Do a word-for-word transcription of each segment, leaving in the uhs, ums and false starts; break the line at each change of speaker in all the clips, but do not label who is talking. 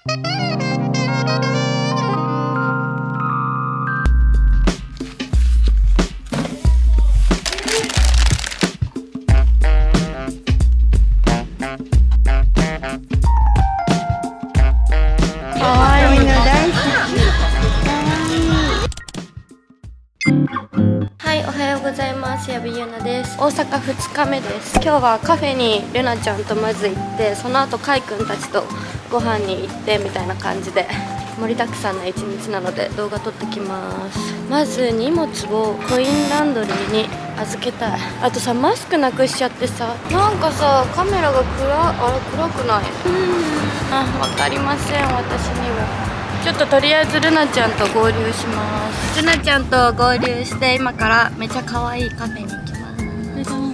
矢部ゆなです。大阪ふつかめです。今日はカフェにルナちゃんとまず行って、その後カイくんたちとご飯に行ってみたいな感じで盛りだくさんな一日なので動画撮ってきます。まず荷物をコインランドリーに預けたい。あとさ、マスクなくしちゃってさ、なんかさカメラが暗あれ暗くない？うんあ、わかりません私には。ちょっととりあえずルナちゃんと合流します。ルナちゃんと合流して今からめちゃ可愛いカフェに行きます。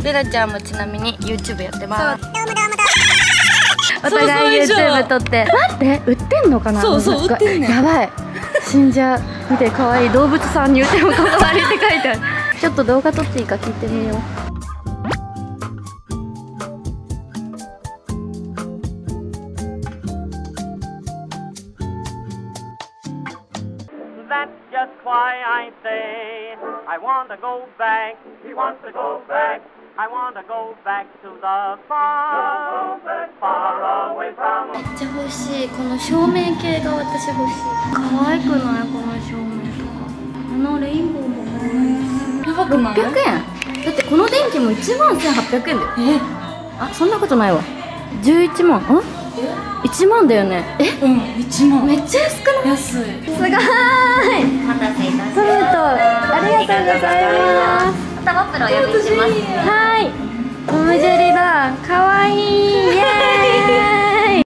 ルナちゃんもちなみに YouTube やってます。お互い YouTube 撮って。待って売ってんのかな。そうそう売ってんねん。やばい死んじゃう。見て可愛い動物さんに言ってもこだわりって書いてある。ちょっと動画撮っていいか聞いてみよう。
That's just why I say I want to go back. He wants to go back. I want to go back to the far, far away from.
めっちゃ欲しい。この照明系が私欲しい。可愛くないこの照明とか。あのレインボーも可愛い。やばくない？ろっぴゃくえん。だってこの電気もいちまんせんはっぴゃくえんだよ。え？あ、そんなことないわ。じゅういちまん。ん？いちまんだよね。え？うん、いちまん。めっちゃ安くない？安い。すごーい。お待たせいたしました。トルト、ありがとうございます。またワッフルお呼びします。はい。オムジェリだ。かわいい。イエーイ。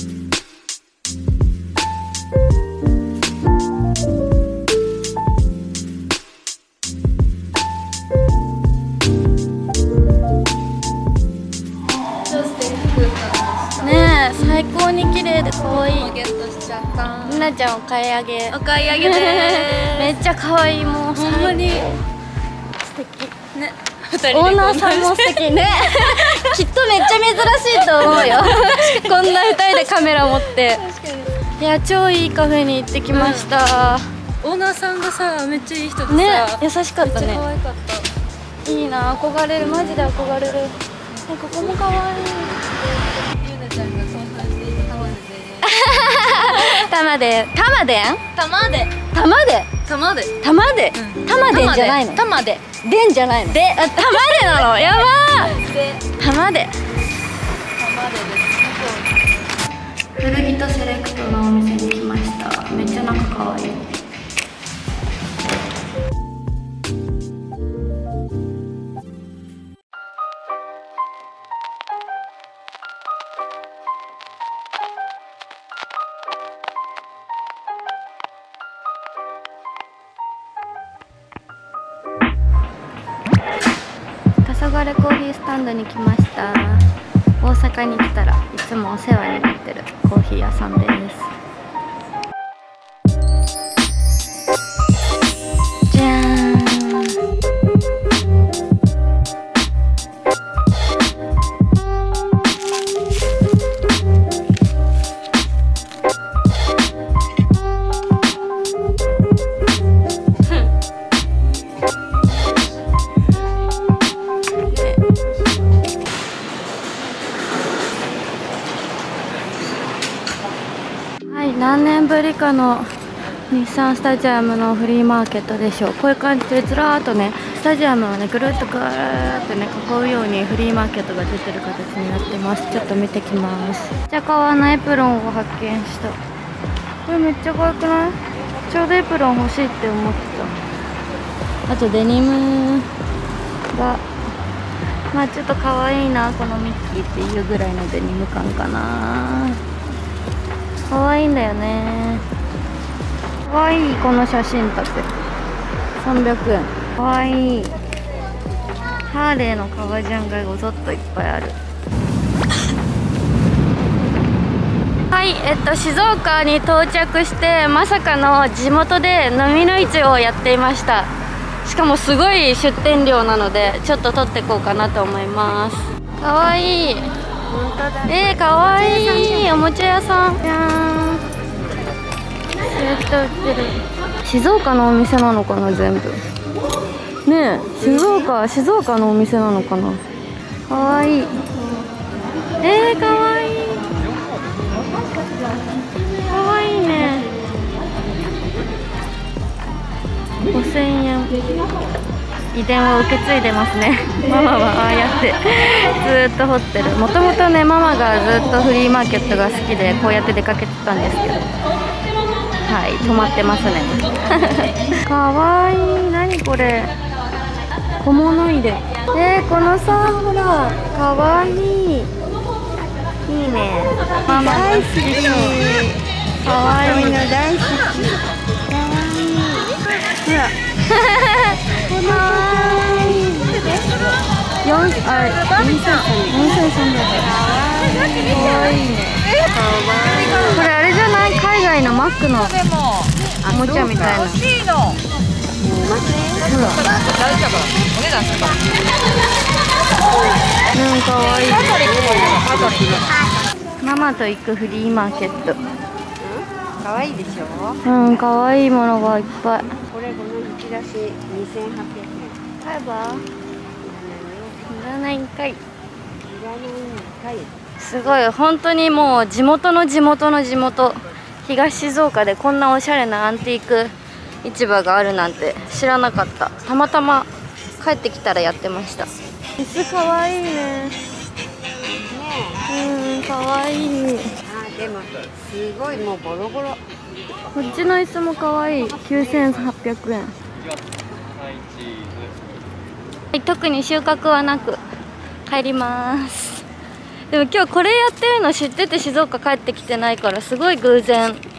最高に綺麗で可愛い。ゲットしちゃった。ルナちゃんお買い上げ。お買い上げでーす。めっちゃ可愛い。もうほんまに素敵ね。オーナーさんも素敵ね。きっとめっちゃ珍しいと思うよ。こんなふたりでカメラ持って。確かに。いや超いいカフェに行ってきました。
オーナーさんがさめっちゃいい人でさ。
ね、優しかったね。
めっちゃ可愛かった。
いいな、憧れる。マジで憧れる。ここも可愛い。玉で玉でん
玉で
玉で
玉で
玉で玉でんじゃないの。
玉で
でんじゃないの。で玉でなの。やばー。玉で古着とセレクトのお店に来ました。めっちゃなんか可愛い。黄昏コーヒースタンドに来ました。大阪に来たらいつもお世話になってるコーヒー屋さんです。じゃーん。何年ぶりかの日産スタジアムのフリーマーケットでしょう。こういう感じでずらーっとね、スタジアムをねぐるっとぐーってね囲うようにフリーマーケットが出てる形になってます。ちょっと見てきます。めっちゃ革のエプロンを発見した。これめっちゃ可愛くない？ちょうどエプロン欲しいって思ってた。あとデニムがまあちょっと可愛いな、このミッキーっていうぐらいのデニム感かな。可愛いんだよね。可愛いこの写真立てさんびゃくえん。可愛いハーレーの革ジャンがごぞっといっぱいある。はい、えっと静岡に到着してまさかの地元で飲みの市をやっていました。しかもすごい出店料なのでちょっと撮っていこうかなと思います。可愛い。えー、かわいいおもちゃ屋さんじゃーん。 焼き鳥売ってる。静岡のお店なのかな、全部。ねえ、静岡、静岡のお店なのかな。かわいい。えー、かわいい。かわいいね。ごせんえん。遺伝を受け継いでますね。ママはああやってずーっと掘ってる。もともとね、ママがずっとフリーマーケットが好きでこうやって出かけてたんですけど、はい、止まってますね。かわいい。何これ、小物入れ。えー、このさ、ほらかわいい。いいね。ママ大好き。かわいいの大好き。かわいい。ほらこのかわいい。四、あ、四千三百。かわいいね。これあれじゃない？海外のマックのおもちゃみたいな。ほら。うん、かわいい。ママと行くフリーマーケット。
可愛いでしょ。
うん、かわいいものがいっぱい。
これこの引き出しにせんはっぴゃくえん。
買えば？いらないんかい。
いらないんかい。
すごい、本当にもう地元の地元の地元、東静岡でこんなおしゃれなアンティーク市場があるなんて知らなかった。たまたま帰ってきたらやってました。椅子かわいいね。
ね
うん、かわいい。
え。あ、でもすごいもうボロボロ。
こっちの椅子もかわいい。きゅうせんはっぴゃくえん。特に収穫はなく帰ります。でも今日これやってるの知ってて静岡帰ってきてないから、すごい偶然